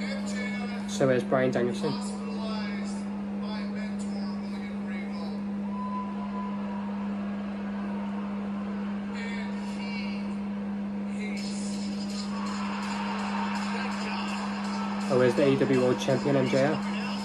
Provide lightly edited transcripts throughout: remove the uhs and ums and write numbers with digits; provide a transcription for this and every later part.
So is Bryan Danielson. Oh, is the AEW World Champion MJF?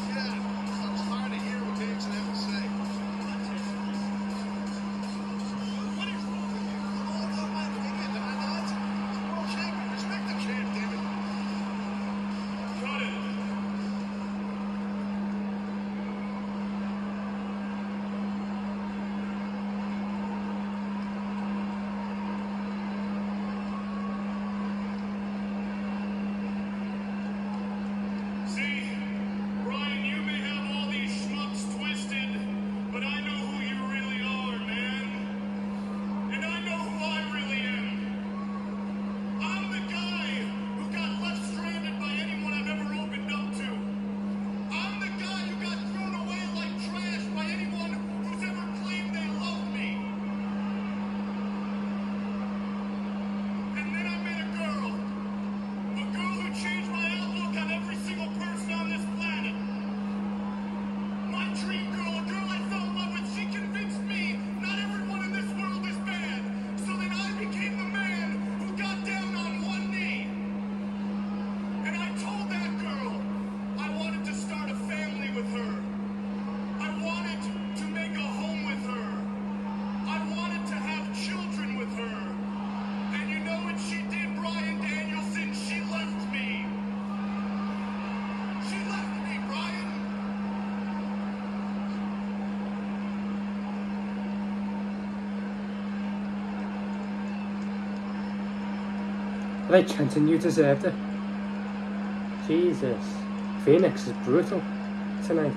Like chanting, you deserved it. Jesus. Phoenix is brutal tonight.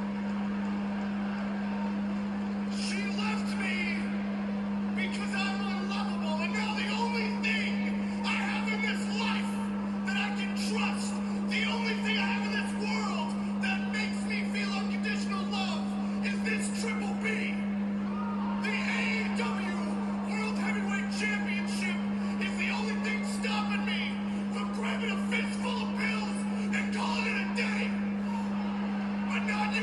She left me because I'm unlovable, and now the only thing I have in this life that I can trust, the only thing I have in this world that makes me feel unconditional love is this Triple B. The AEW World Heavyweight Championship is the only thing stopping me from grabbing a fistful of pills and calling it a day. But not you.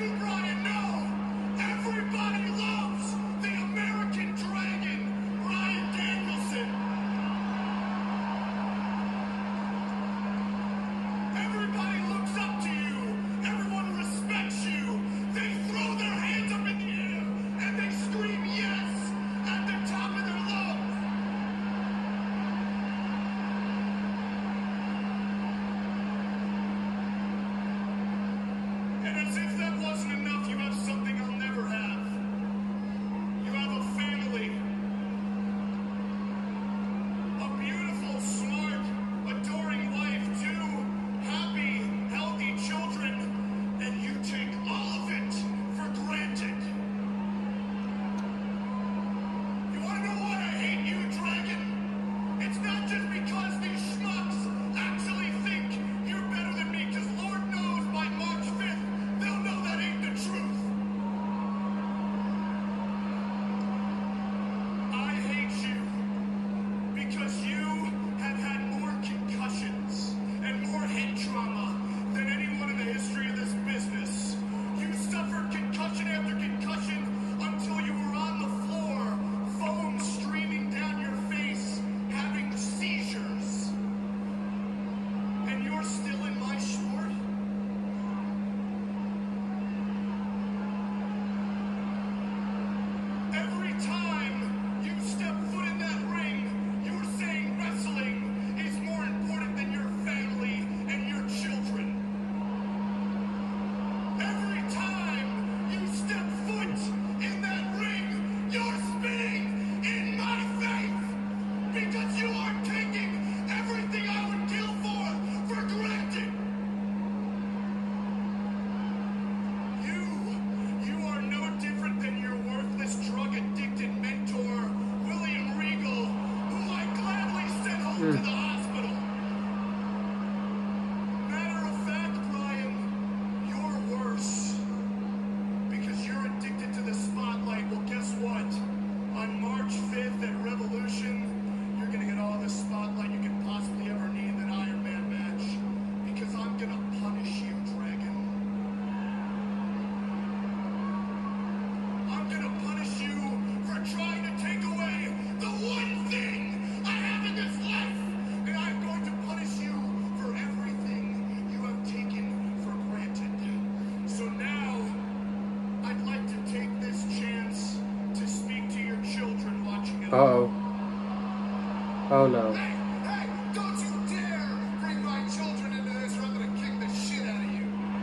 Uh-oh. Oh no. Hey, don't you dare bring my children into this or I'm gonna kick the shit out of you.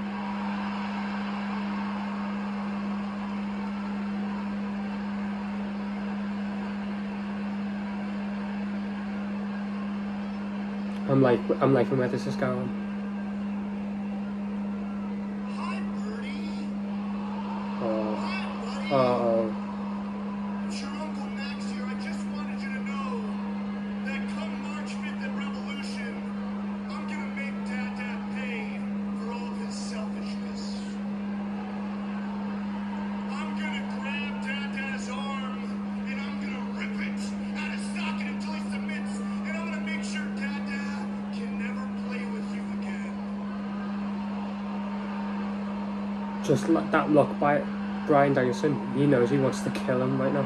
I'm liking where this is going. Hi, Bertie. Oh. Hi, buddy. Uh-oh. It's your Uncle Max here. I just wanted you to know that come March 5th at Revolution, I'm gonna make Dad pay for all of his selfishness. I'm gonna grab Dad's arm and I'm gonna rip it out of socket until he submits, and I'm gonna make sure Dad can never play with you again. Just like that look by Bryan Danielson, he knows he wants to kill him right now.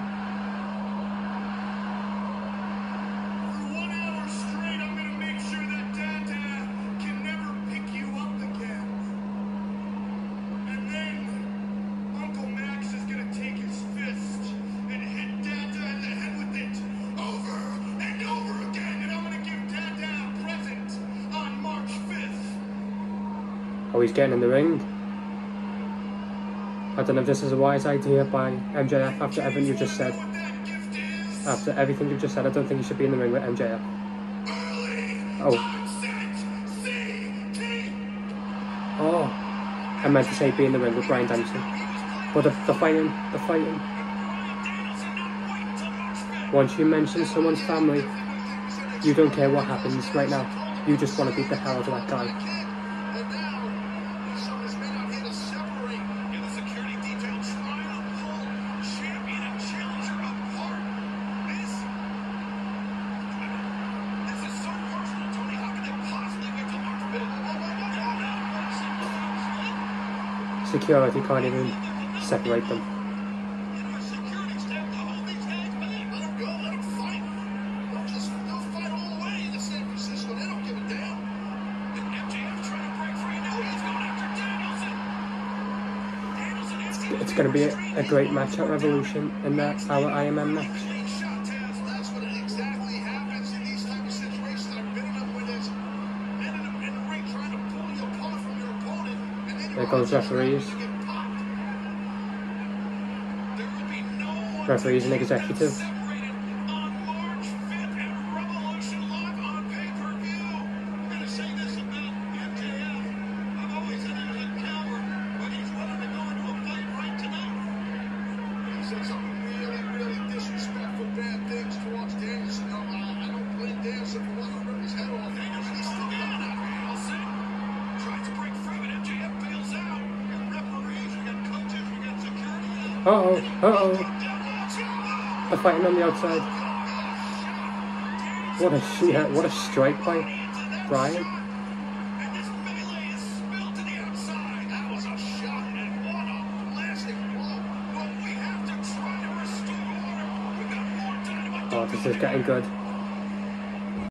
For 1 hour straight, I'm gonna make sure that Dad can never pick you up again. And then Uncle Max is gonna take his fist and hit Dad in the head with it over and over again. And I'm gonna give Dad a present on March 5th. Oh, he's getting in the ring. I don't know if this is a wise idea by MJF after everything you've just said. What that gift is? After everything you've just said, I don't think he should be in the ring with MJF. Early Oh. onset CT. Oh. I meant to say be in the ring with Bryan Danielson. But the fighting. Bryan Danielson not waiting till March 5th. Once you mention someone's family, you don't care what happens right now. You just want to beat the hell out of that guy. And now, something's been out here to separate the security detail trying to pull champion and challenger apart. This is so personal, Tony. How could they possibly wait till March 5th? Security can't even separate them. Security staff to hold these guys back. Let them go, let them fight. They'll fight all the way to San Francisco. They don't give a damn. And MJF trying to break free now. He's going after Danielson. It's going to be a great match at Revolution in our IMM match. That's what exactly happens in these type of situations. I've been enough with this. Ended up in the ring trying to pull you apart from your opponent. And then There goes referees. Referees and executive. Separated on March 5th at Revolution Live on pay-per-view. I'm going to say this about MJF. I've always said he was a coward, but he's willing to go into a fight right tonight. He said some really, really disrespectful, bad things towards Danielson. No, I don't blame Danielson for wanting to rip his head off. Danielson's still going after Danielson. Tries to break free, but MJF bails out. We got referees, we got coaches, we got security. Uh-oh. They're fighting on the outside. What a strike by Bryan. And this melee is spilled to the outside. That was a shot, and what a blasting blow. But we have to try to restore order. We've got more dynamite. Oh, this is getting good.